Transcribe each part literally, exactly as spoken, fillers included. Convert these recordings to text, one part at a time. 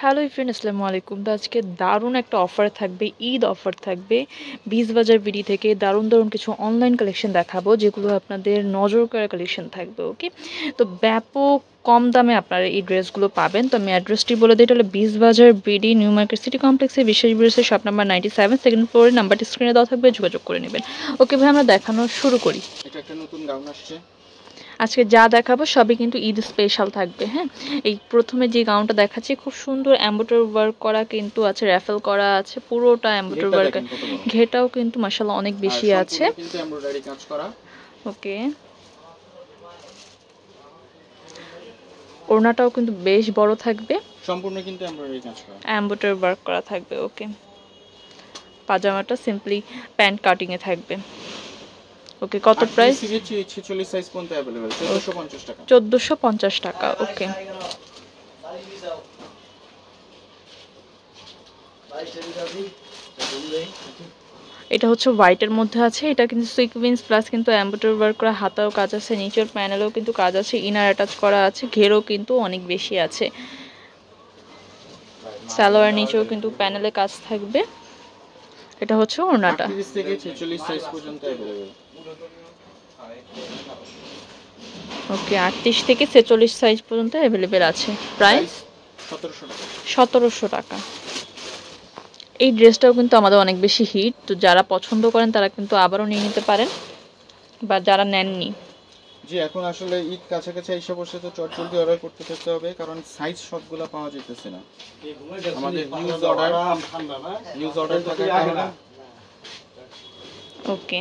Hello friend, আসসালামু আলাইকুম। তো আজকে দারুণ একটা অফার থাকবে, ঈদ অফার থাকবে বিশ বাজার বিডি থেকে। দারুণ দারুণ কিছু অনলাইন কালেকশন দেখাবো, যেগুলো আপনাদের নজর করা কালেকশন থাকবে। ওকে, তো ব্যাপক কম দামে আপনারা এই ড্রেসগুলো পাবেন। তো আমি অ্যাড্রেসটি বলে দিই, এটা হলো বিশ বাজার বিডি নিউ মার্কেট সিটি কমপ্লেক্সে বিশেষ ব্রিজের shop number ninety seven, second ফ্লোরে। নাম্বারটি স্ক্রিনে দেওয়া থাকবে, যোগাযোগ করে নেবেন। ওকে ভাই, আমরা দেখানো শুরু করি। এটা একটা নতুন গাউন আসছে। আজকে যা দেখাবো সবই কিন্তু ঈদ স্পেশাল থাকবে। হ্যাঁ, এই প্রথমে যে গাউনটা দেখাচ্ছি খুব সুন্দর এমব্রয়ডারি ওয়ার্ক করা কিন্তু আছে, র্যাফেল করা আছে, পুরোটা এমব্রয়ডারি ওয়ার্ক। ঘেটাও কিন্তু মাশাআল্লাহ অনেক বেশি আছে, কিন্তু এমব্রয়ডারি কাজ করা। ওকে, ওড়নাটাও কিন্তু বেশ বড় থাকবে, সম্পূর্ণ কিন্তু এমব্রয়ডারি কাজ করা, এমব্রয়ডারি ওয়ার্ক করা থাকবে। ওকে, পাজামাটা সিম্পলি প্যান্ট কাটিং এ থাকবে। ওকে, কত প্রাইস? ছেচল্লিশ সাইজ পর্যন্ত अवेलेबल, চৌদ্দশো পঞ্চাশ টাকা। চৌদ্দশো পঞ্চাশ টাকা। ওকে, এটা হচ্ছে হোয়াইটের মধ্যে আছে। এটা কিন্তু সিকোয়েন্স প্লাস কিন্তু এমব্রয়ডারি ওয়ার্ক করা, হাতাও কাজ আছে, নিচের প্যানেলেও কিন্তু কাজ আছে, ইনার অ্যাটাচ করা আছে, ঘেরও কিন্তু অনেক বেশি আছে। সালোয়ার নিচেও কিন্তু প্যানেলে কাজ থাকবে। এটা হচ্ছে ওড়নাটা, আটত্রিশ থেকে ছেচল্লিশ সাইজ পর্যন্ত अवेलेबल। ওকে, আটত্রিশ থেকে ছেচল্লিশ সাইজ পর্যন্ত अवेलेबल আছে। প্রাইস সতেরোশো টাকা। সতেরোশো টাকা। এই ড্রেসটাও কিন্তু আমাদের অনেক বেশি হিট, তো যারা পছন্দ করেন তারা কিন্তু আবারও নিয়ে নিতে পারেন, বা যারা নেননি। জি, এখন আসলে ঈদ কাছাকাছি এসে বসে, তো চটজলদি অর্ডার করতে থাকতে হবে, কারণ সাইজ সবগুলো পাওয়া যাইতেছে না। আমাদের নিউজ অর্ডার নিউজ অর্ডার থাকার কারণে। ওকে,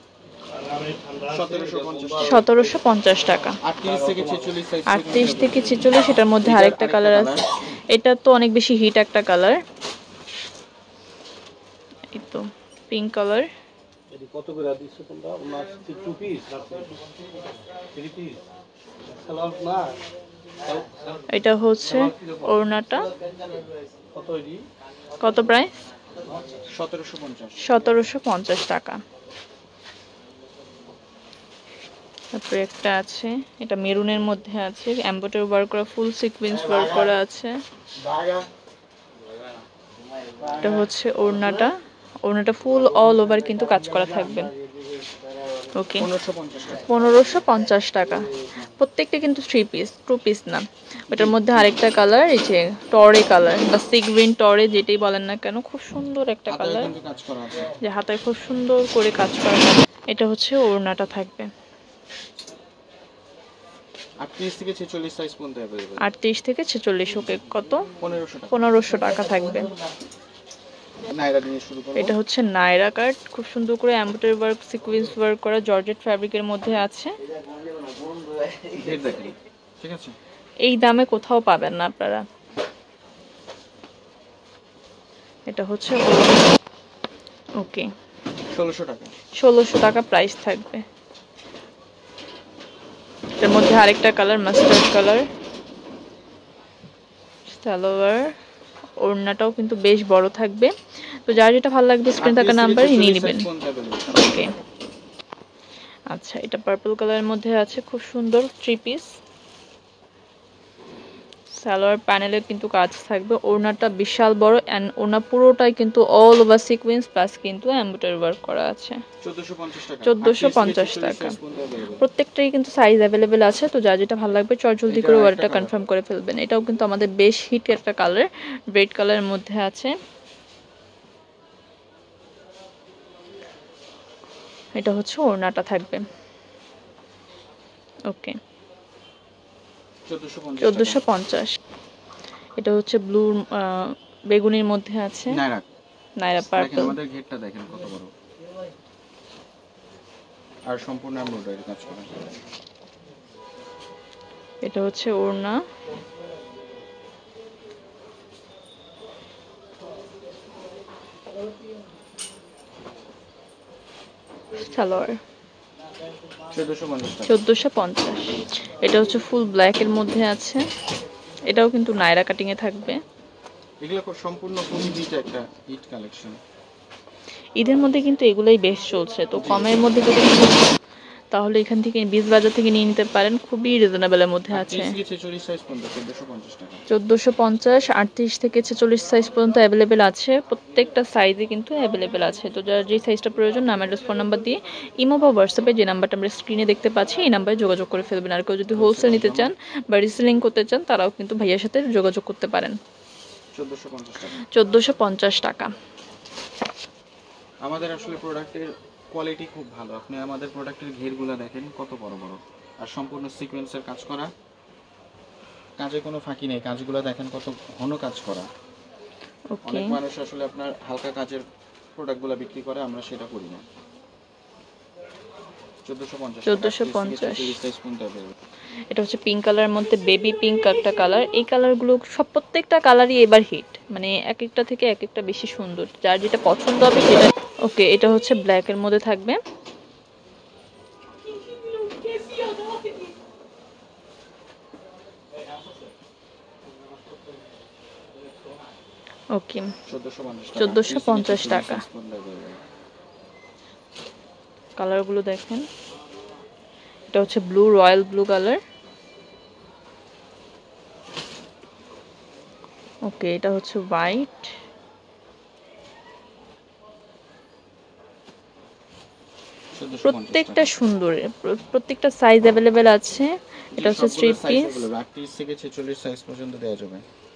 সতেরোশো পঞ্চাশ টাকা। আটত্রিশ থেকে ছেচল্লিশ সাইজ, আটত্রিশ থেকে ছেচল্লিশ। এটার মধ্যে আরেকটা কালার আছে, এটা তো অনেক বেশি হিট একটা কালার, এই তো পিঙ্ক কালার। কত করে দিচ্ছ তোমরা? ওনার two piece three piece salwar না, এটা হচ্ছে ওড়নাটা। কত এডি? কত প্রাইস? সতেরোশো পঞ্চাশ। সতেরোশো পঞ্চাশ টাকা। তারপরে একটা আছে, এটা মেরুনের মধ্যে আছে, এমব্রয়ডারি ওয়ার্ক করা, ফুল সিকোয়েন্স ওয়ার্ক করা আছে। এটা হচ্ছে ওড়নাটা, ওড়নাটা ফুল অল ওভার কিন্তু কাজ করা থাকবে। ওকে, পনেরোশো পঞ্চাশ টাকা। প্রত্যেকটা কিন্তু থ্রি পিস, টু পিস না। ওটার মধ্যে আরেকটা কালার, এই যে টরে কালার বা সি গ্রিন টরে, যেটাই বলেন না কেন, খুব সুন্দর একটা কালার, যে হাতায় খুব সুন্দর করে কাজ করা। এটা হচ্ছে ওড়নাটা থাকবে। আটত্রিশ থেকে ছেচল্লিশ সাইজ পর্যন্ত अवेलेबल। আটত্রিশ থেকে ছেচল্লিশ। ওকে, কত? পনেরোশো টাকা। পনেরোশো টাকা থাকবে। নাইরা দিয়ে শুরু করব। এটা হচ্ছে নাইরা কাট, খুব সুন্দর করে এমব্রয়ডারি ওয়ার্ক, সিকোয়েন্স ওয়ার্ক করা, জর্জেট ফ্যাব্রিকের মধ্যে আছে। ঠিক আছে, এই দামে কোথাও পাবেন না আপনারা। এটা হচ্ছে ওকে, ষোলোশো টাকা। ষোলোশো টাকা প্রাইস থাকবে। এর মধ্যে আরেকটা কালার, মাস্টার্ড কালার, সালোয়ার, ওড়নাটাও কিন্তু বেশ বড় থাকবে। তো যার যেটা ভালো লাগবে স্ক্রিনে থাকা নাম্বার নিয়ে নেবেন। ওকে, আচ্ছা, এটা পার্পল কালারের মধ্যে আছে, খুব সুন্দর থ্রি পিস। সালোয়ার প্যানেলে কিন্তু কাজ থাকবে, ওড়নাটা বিশাল বড়, এন্ড ওড়না পুরোটাই কিন্তু অল ওভার সিকোয়েন্স প্লাস কিন্তু এমব্রয়ডারি ওয়ার্ক করা আছে। চৌদ্দশো পঞ্চাশ টাকা। প্রত্যেকটাই কিন্তু সাইজ अवेलेबल আছে, তো যা যেটা ভালো লাগবে চট জলদি করে অর্ডারটা কনফার্ম করে ফেলবেন। এটাও কিন্তু আমাদের বেশ হিট একটা কালার, রেড কালারের মধ্যে আছে। এটা হচ্ছে ওড়নাটা থাকবে। ওকে, চৌদ্দশো পঞ্চাশ। এটা হচ্ছে ব্লু বেগুনির মধ্যে আছে, নাইরা নাইরা পার্পল। আমাদের ঘেরটা দেখেন কত বড়, আর সম্পূর্ণ এমব্রয়ডারি কাজ করা। এটা হচ্ছে ওড়না, সালোয়ার চৌদ্দশো পঞ্চাশ। এটা হচ্ছে ফুল ব্ল্যাক এর মধ্যে আছে, এটাও কিন্তু নাইরা কাটিং এ থাকবে। এগুলো সম্পূর্ণ খুবই হিট একটা হিট কালেকশন। ঈদের মধ্যে কিন্তু এগুলাই বেশ চলছে, তো কমের মধ্যে যদি তাহলে এখান থেকে বিশ বাজার থেকে নিয়ে নিতে পারেন, খুবই রিজনেবলের মধ্যে আছে। চোদ্দোশো পঞ্চাশ আটত্রিশ থেকে ছেচল্লিশ সাইজ পর্যন্ত অ্যাভেলেবেল আছে, প্রত্যেকটা সাইজে কিন্তু অ্যাভেলেবেল আছে। তো যার যে সাইজটা প্রয়োজন নাম অ্যাড্রেস ফোন নাম্বার দিয়ে ইমো বা হোয়াটসঅ্যাপে যে নাম্বারটা আমরা স্ক্রিনে দেখতে পাচ্ছি এই নাম্বারে যোগাযোগ করে ফেলবেন। আর কেউ যদি হোলসেল নিতে চান বা রিসেলিং করতে চান তারাও কিন্তু ভাইয়ার সাথে যোগাযোগ করতে পারেন। চোদ্দোশো পঞ্চাশ টাকা। আমাদের আসলে প্রোডাক্টের কোয়ালিটি খুব ভালো। আপনি আমাদের প্রোডাক্টের ঘেরগুলো দেখেন কত বড় বড়, আর সম্পূর্ণ সিকোয়েন্সের কাজ করা, কাজে কোনো ফাঁকি নেই। কাজগুলো দেখেন কত ঘন কাজ করা। অনেক মানুষ আসলে আপনার হালকা কাজের প্রোডাক্টগুলো বিক্রি করে, আমরা সেটা করি না। চোদ্দোশো পঞ্চাশ। এটা হচ্ছে পিঙ্ক কালারের মধ্যে বেবি পিঙ্ক একটা কালার। এই কালারগুলো সব প্রত্যেকটা কালারই এবার হিট, মানে এক একটা থেকে এক একটা বেশি সুন্দর, যার যেটা পছন্দ হবে সেটা। ওকে, এটা হচ্ছে ব্ল্যাকের মধ্যে থাকবে। ওকে, চোদ্দোশো পঞ্চাশ টাকা। কালারগুলো দেখেন, এটা হচ্ছে blue, royal blue colour. Okay, এটা হচ্ছে হোয়াইট। প্রত্যেকটা সুন্দর, প্রত্যেকটা সাইজ অ্যাভেলেবেল আছে। এটা হচ্ছে থ্রি পিস, আটত্রিশ থেকে ছেচল্লিশ সাইজ পর্যন্ত দেওয়া যাবে।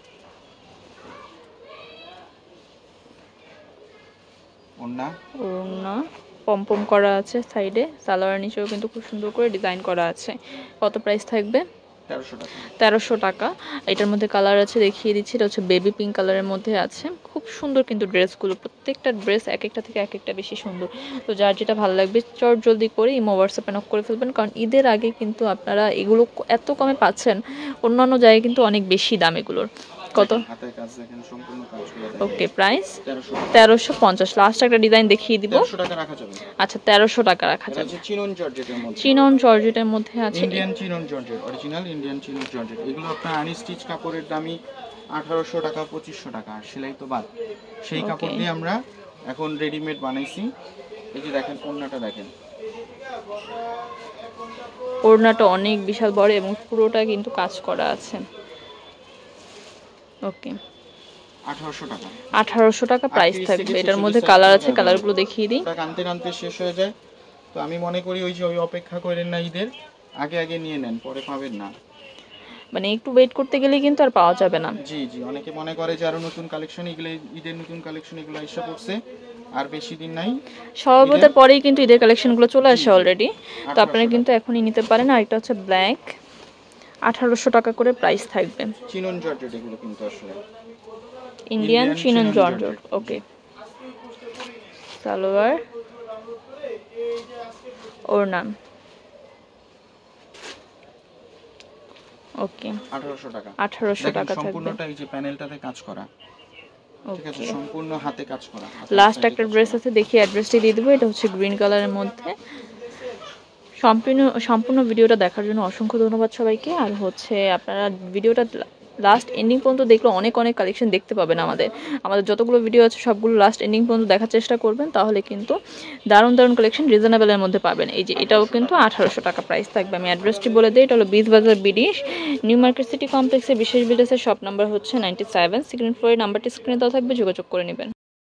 ওন্না ওন্না পমপম করা আছে সাইডে, সালোয়ার নিচেও কিন্তু খুব সুন্দর করে ডিজাইন করা আছে। কত প্রাইস থাকবে? তেরোশো টাকা। এটার মধ্যে কালার আছে, দেখিয়ে দিচ্ছি। এটা হচ্ছে বেবি পিঙ্ক কালারের মধ্যে আছে। খুব সুন্দর কিন্তু ড্রেসগুলো, প্রত্যেকটা ড্রেস এক একটা থেকে এক একটা বেশি সুন্দর। তো যার যেটা ভালো লাগবে চট জলদি করে ইমো হোয়াটসঅ্যাপে নক করে ফেলবেন, কারণ ঈদের আগে কিন্তু আপনারা এগুলো এত কমে পাচ্ছেন, অন্যান্য জায়গায় কিন্তু অনেক বেশি দাম এগুলোর। কত? ওকে, প্রাইস তেরোশো পঞ্চাশ। লাস্ট একটা ডিজাইন দেখিয়ে দিব। আচ্ছা, তেরোশো টাকা রাখা যাবে। চিনন জর্জেটের মধ্যে আছে, Indian chinon georgette, original Indian chinon georgette. এগুলো আপনার আনস্টিচ কাপড়ের দামই আঠারোশো টাকা, পঁচিশশো টাকা, আর সেলাই তো বাদ। সেই কাপড় দিয়ে আমরা এখন রেডিমেড বানাইছি। এই যে দেখেন ওড়নাটা, দেখেন ওড়নাটা অনেক বিশাল বড় এবং পুরোটা কিন্তু কাজ করা আছে। ওকে, আঠারোশো টাকা। আঠারোশো টাকা প্রাইস থাকবে। এটার মধ্যে কালার আছে, কালারগুলো দেখিয়ে দিই। কানতে কানতে শেষ হয়ে যায়, তো আমি মনে করি ওই যে ওই অপেক্ষা করেন না, ঈদের আগে আগে নিয়ে নেন, পরে পাবেন না। মানে একটু ওয়েট করতে গেলে কিন্তু আর পাওয়া যাবে না। জি জি, অনেকে মনে করে যে আরো নতুন কালেকশন, এগুলো ঈদের নতুন কালেকশন, এগুলো এসে পড়ছে, আর বেশি দিন নাই, সর্বদার পরেই কিন্তু ঈদের কালেকশনগুলো চলে আসে অলরেডি। তো আপনারা কিন্তু এখনই নিতে পারেন। আর এটা হচ্ছে ব্ল্যাক, আঠারোশো টাকা করে প্রাইস থাকবে। চিনন জর্জেট এগুলো কিন্তু আসলে Indian chinon georgette. Okay, salwar, ওড়না। ওকে, আঠারোশো টাকা। আঠারোশো টাকা থাকবে। সম্পূর্ণটা এই যে প্যানেলটাতে কাজ করা, ঠিক আছে, সম্পূর্ণ হাতে কাজ করা। লাস্ট একটা ড্রেস আছে, দেখি অ্যাড্রেসটি দিয়ে দেবো। এটা হচ্ছে গ্রিন কালারের মধ্যে। সম্পূর্ণ সম্পূর্ণ ভিডিওটা দেখার জন্য অসংখ্য ধন্যবাদ সবাইকে। আর হচ্ছে আপনারা ভিডিওটা লাস্ট এন্ডিং পর্যন্ত দেখলে অনেক অনেক কালেকশন দেখতে পাবেন। আমাদের আমাদের যতগুলো ভিডিও আছে সবগুলো লাস্ট এন্ডিং পর্যন্ত দেখার চেষ্টা করবেন, তাহলে কিন্তু দারুণ দারুণ কালেকশন রিজনেবলের মধ্যে পাবেন। এই যে এটাও কিন্তু আঠারোশো টাকা প্রাইস থাকবে। আমি অ্যাড্রেসটি বলে দিই, এটা হলো বিশ বাজার বিডিশ, নিউ মার্কেট সিটি কমপ্লেক্সের বিশেষ বিল্ডার্সের শপ নাম্বার হচ্ছে নাইনটি সেভেন, সেকেন্ড ফ্লোরে। নাম্বারটি স্ক্রিনে দেওয়া থাকবে, যোগাযোগ করে নেবেন।